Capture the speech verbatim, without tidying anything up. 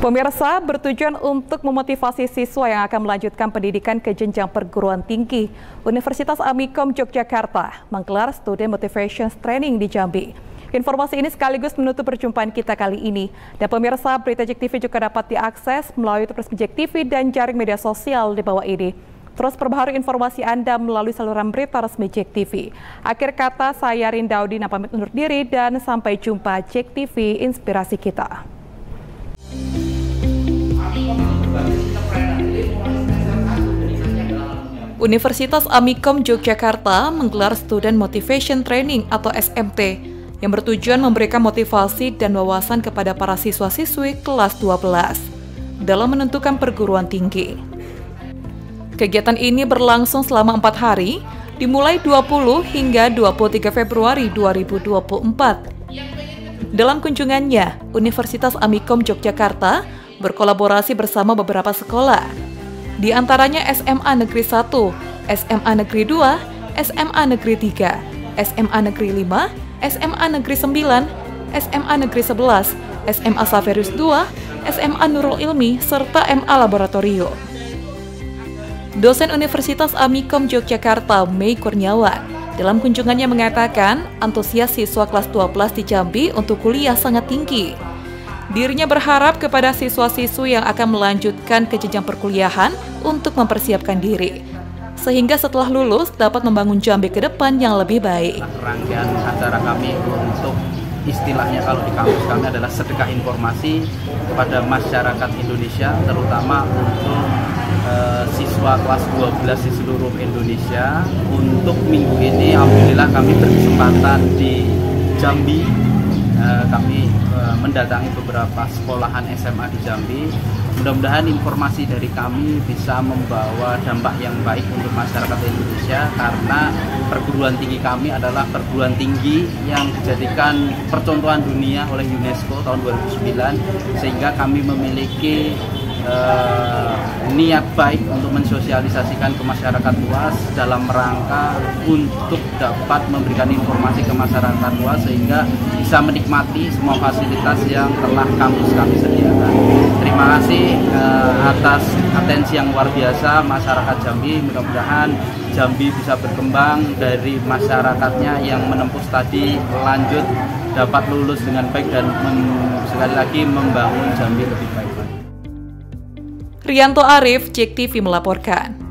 Pemirsa, bertujuan untuk memotivasi siswa yang akan melanjutkan pendidikan ke jenjang perguruan tinggi, Universitas Amikom Yogyakarta menggelar Student Motivation Training di Jambi. Informasi ini sekaligus menutup perjumpaan kita kali ini. Dan pemirsa, berita Jek T V juga dapat diakses melalui resmi Jek T V dan jaring media sosial di bawah ini. Terus perbaharui informasi Anda melalui saluran berita resmi Jek T V. Akhir kata, saya Rindaudi pamit undur diri dan sampai jumpa Jek T V Inspirasi Kita. Universitas Amikom Yogyakarta menggelar Student Motivation Training atau S M T yang bertujuan memberikan motivasi dan wawasan kepada para siswa-siswi kelas dua belas dalam menentukan perguruan tinggi. Kegiatan ini berlangsung selama empat hari, dimulai dua puluh hingga dua puluh tiga Februari dua ribu dua puluh empat. Dalam kunjungannya, Universitas Amikom Yogyakarta berkolaborasi bersama beberapa sekolah, di antaranya S M A Negeri satu, S M A Negeri dua, S M A Negeri tiga, S M A Negeri lima, S M A Negeri sembilan, S M A Negeri sebelas, S M A Saverus dua, S M A Nurul Ilmi, serta M A Laboratorium. Dosen Universitas Amikom Yogyakarta, Mei Kurniawan, dalam kunjungannya mengatakan antusias siswa kelas dua belas di Jambi untuk kuliah sangat tinggi. Dirinya berharap kepada siswa-siswi yang akan melanjutkan ke jenjang perkuliahan untuk mempersiapkan diri, sehingga setelah lulus dapat membangun Jambi ke depan yang lebih baik. Rangkaian acara kami untuk istilahnya kalau di kampus kami adalah sedekah informasi kepada masyarakat Indonesia, terutama untuk uh, siswa kelas dua belas di seluruh Indonesia. Untuk minggu ini alhamdulillah kami berkesempatan di Jambi. Uh, kami uh, mendatangi beberapa sekolahan S M A di Jambi. Mudah-mudahan informasi dari kami bisa membawa dampak yang baik untuk masyarakat Indonesia, karena perguruan tinggi kami adalah perguruan tinggi yang dijadikan percontohan dunia oleh UNESCO tahun dua ribu sembilan, sehingga kami memiliki uh, niat baik untuk mensosialisasikan ke masyarakat luas dalam rangka untuk dapat memberikan informasi ke masyarakat luas sehingga bisa menikmati semua fasilitas yang telah kampus kami sediakan. Terima kasih uh, atas atensi yang luar biasa masyarakat Jambi. Mudah-mudahan Jambi bisa berkembang dari masyarakatnya yang menempuh studi lanjut dapat lulus dengan baik dan sekali lagi membangun Jambi lebih baik. Rianto Arif, Jek T V melaporkan.